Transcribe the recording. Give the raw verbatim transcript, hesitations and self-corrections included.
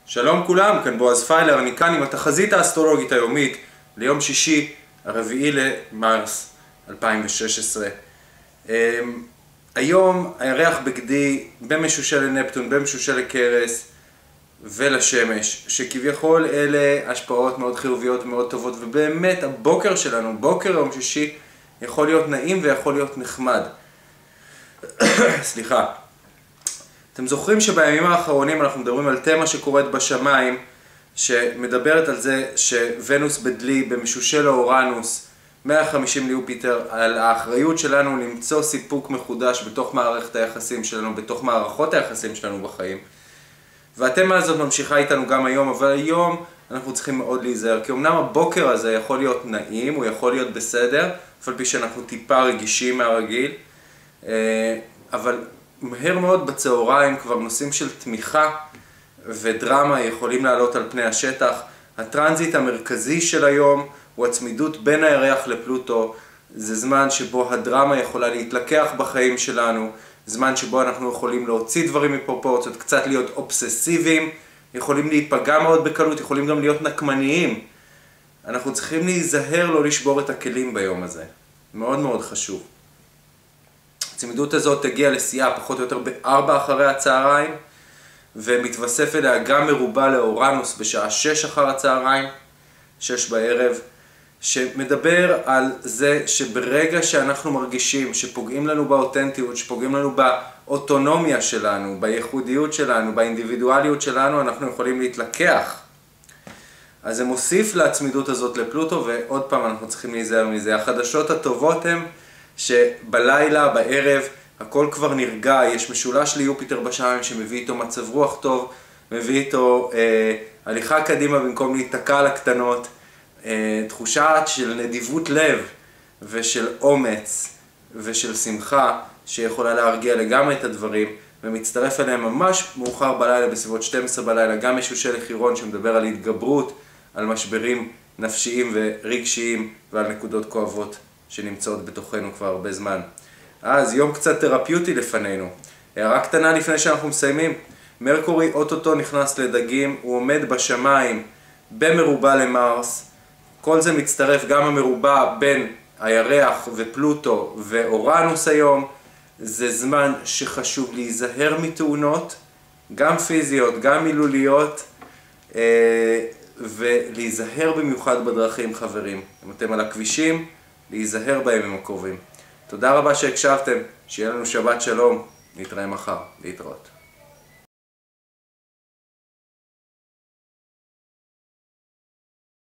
שלום כולם, כאן בועז פיילר, אני כאן עם התחזית האסטרולוגית היומית ליום שישי, הרביעי למרס אלפיים ושש עשרה. היום הירח בגדי במשושה לנפטון, במשושה לקרס ולשמש, שכביכול אלה השפעות מאוד חיוביות ומאוד טובות, ובאמת הבוקר שלנו, בוקר יום שישי, יכול להיות נעים ויכול להיות נחמד. סליחה. אתם זוכרים שבימים האחרונים אנחנו מדברים על תמה שקורית בשמיים, שמדברת על זה שוונוס בדלי במשושה לאורנוס, מאה וחמישים ליופיטר, על האחריות שלנו למצוא סיפוק מחודש בתוך מערכת היחסים שלנו, בתוך מערכות היחסים שלנו בחיים. והתמה הזאת ממשיכה איתנו גם היום, אבל היום אנחנו צריכים מאוד להיזהר, כי אמנם הבוקר הזה יכול להיות נעים, הוא יכול להיות בסדר, אף על פי שאנחנו טיפה רגישים מהרגיל, אבל מהר מאוד בצהריים כבר נושאים של תמיכה ודרמה יכולים לעלות על פני השטח. הטרנזיט המרכזי של היום הוא הצמידות בין הירח לפלוטו. זה זמן שבו הדרמה יכולה להתלקח בחיים שלנו, זמן שבו אנחנו יכולים להוציא דברים מפרופורציות, קצת להיות אובססיביים, יכולים להיפגע מאוד בקלות, יכולים גם להיות נקמניים. אנחנו צריכים להיזהר לא לשבור את הכלים ביום הזה. מאוד מאוד חשוב. הצמידות הזאת תגיע לשיאה פחות או יותר בארבע אחרי הצהריים, ומתווסף אליה גם מרובה לאורנוס בשעה שש אחר הצהריים, שש בערב, שמדבר על זה שברגע שאנחנו מרגישים שפוגעים לנו באותנטיות, שפוגעים לנו באוטונומיה שלנו, בייחודיות שלנו, באינדיבידואליות שלנו, אנחנו יכולים להתלקח. אז זה מוסיף לעצמידות הזאת לפלוטו, ועוד פעם אנחנו צריכים להיזהר מזה. החדשות הטובות הן שבלילה, בערב, הכל כבר נרגע, יש משולש ליופיטר בשמיים שמביא איתו מצב רוח טוב, מביא איתו אה, הליכה קדימה במקום להיתקע על הקטנות, אה, תחושה של נדיבות לב ושל אומץ ושל שמחה שיכולה להרגיע לגמרי את הדברים, ומצטרף אליהם ממש מאוחר בלילה, בסביבות שתים עשרה בלילה, גם משושה לחירון שמדבר על התגברות, על משברים נפשיים ורגשיים ועל נקודות כואבות שנמצאות בתוכנו כבר הרבה זמן. אז יום קצת תרפיוטי לפנינו. הערה קטנה לפני שאנחנו מסיימים. מרקורי אוטוטו נכנס לדגים, הוא עומד בשמיים במרובה למרס. כל זה מצטרף, גם המרובה בין הירח ופלוטו ואורנוס היום. זה זמן שחשוב להיזהר מתאונות, גם פיזיות, גם מילוליות, ולהיזהר במיוחד בדרכים, חברים. אם אתם על הכבישים, להיזהר בימים הקרובים. תודה רבה שהקשבתם, שיהיה לנו שבת שלום, נתראה מחר, להתראות.